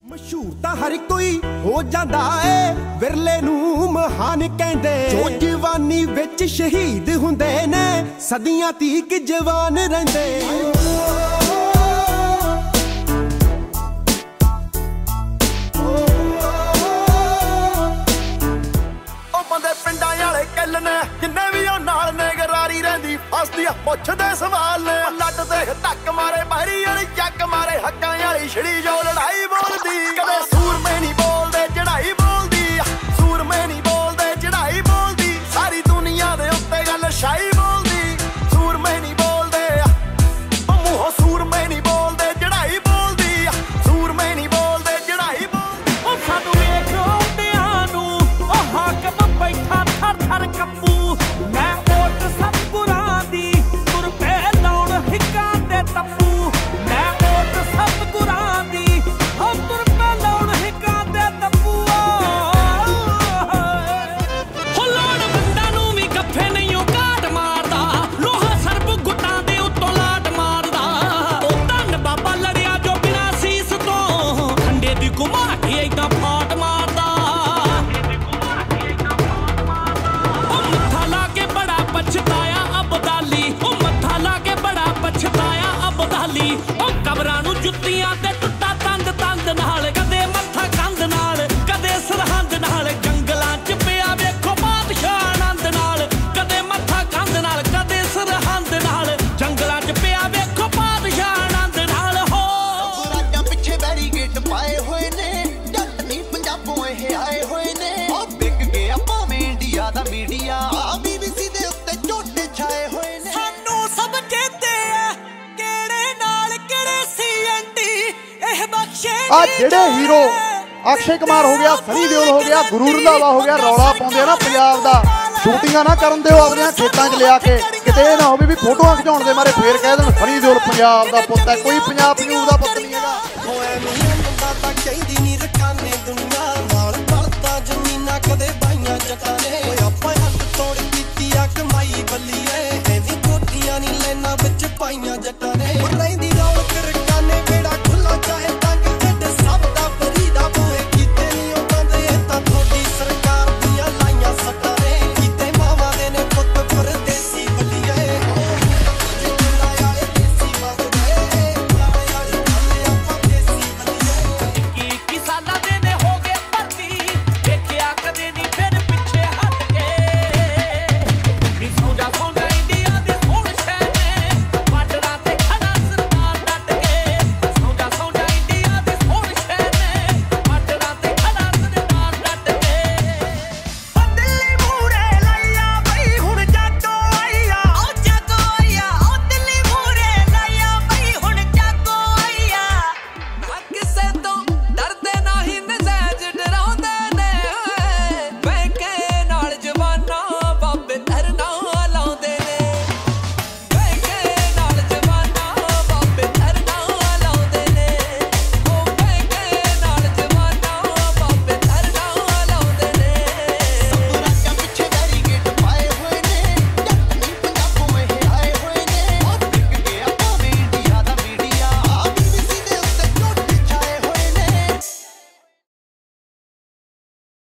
मशहूर तां हर कोई हो जांदा ए विरले नूं महान कहंदे जो जवानी विच शहीद हुंदे ने सदियां तीक जवान रहिंदे। ओ बंदे पिंडां वाले कल ने जिन्ने भी ओ नाल ने गरारी रहिंदी हसदी पुछदे सवाल ने लट देख टक मारे बहरी वाली चक मारे हक्कां वाली छड़ी जो लड़ाई बोलदी कदे सूरमे नहीं बोलदे चढ़ाई बोलदी सूरमे नहीं बोलदे चढ़ाई बोलदी सारी दुनिया दे उत्ते गल शाही बोलदी सूरमे नहीं बोलदे मूंहों सूरमे नहीं बोलदे चढ़ाई बोलदी सूरमे नहीं बोलदे चढ़ाई बोलदी। ओ सानू वेख औंदियां नूं ओ हाकम बैठा थर थर कंबू मैं ओट सतगुरां दी तुर पे लाउण हिक्कां दे तंबू मैं ओट सतगुरां दी ओ तुर पे लाउण हिक्कां दे तंबू। हो लोड़ बंदा नूं वी गफ्फे नहीं ओ काट मारदा लोहा सरब गुट्टां दे उत्तों लाट मारदा ओ धन बाबा लड़िया जो बिना सीस तो खंडे दी घुमा के इदां फाट मारदा ओ मत्था ला के बड़ा पछताया अबदाली ओ मत्था ला के बड़ा पछताया अबदाली ओ कबरां नूं जुत्तियां ते टुੱਟਾ तंद तंद नाल कदे मत्था कंध नाल कदे सरहंद नाल जंगलां च पिया वेखो बादशाह आनंद नाल कदे मत्था कंध नाल कदे सरहंद नाल जंगलां च पिया वेखो बादशाह आनंद नाल। हो राजां पिछे बैरीगेट पाए होए ने जट नहीं पंजाबों ਇਹ ਆਏ ਹੋਏ ਨੇ ਉਹ ਵਿਕ ਗਿਆ ਭਾਵੇਂ ਇੰਡੀਆ ਦਾ ਮੀਡੀਆ BBC ਦੇ ਉੱਤੇ ਝੋਟੇ ਛਾਏ ਹੋਏ ਨੇ ਸਾਨੂੰ ਸਭ ਚੇਤੇ ਆ ਕਿਹੜੇ ਨਾਲ ਕਿਹੜੇ ਸੀ ਐਂਟੀ ਇਹ ਬਖਸ਼ੇ ਆ ਜਿਹੜੇ ਹੀਰੋ ਅਕਸ਼ੇ ਕੁਮਾਰ ਹੋ ਗਿਆ ਸਨੀ ਦਿਓਲ ਹੋ ਗਿਆ ਗੁਰੂ ਰੰਧਾਵਾ ਹੋ ਗਿਆ ਰੌਲਾ ਪਾਉਂਦੇ ਆ ਨਾ ਪੰਜਾਬ ਦਾ ਸ਼ੂਟਿੰਗਾਂ ਨਾ ਕਰਨ ਦਿਓ ਆਪਣੀਆਂ ਖੇਤਾਂ 'ਚ ਲਿਆ ਕੇ ਕਿਤੇ ਇਹ ਨਾ ਹੋਵੇ ਵੀ ਫੋਟੋਆਂ ਖਿਚਾਉਣ ਦੇ ਮਾਰੇ ਫੇਰ ਕਹਿ ਦੇਣ ਸਨੀ ਦਿਓਲ ਪੰਜਾਬ ਦਾ ਪੁੱਤ ਹੈ ਕੋਈ ਪੰਜਾਬ ਦਾ ਪੁੱਤ ਨਹੀਂ ਹੈਗਾ। ਹੋਏ ਨੂੰ ਮੁੰਡਾ ਤਾਂ ਕਹਿੰਦੀ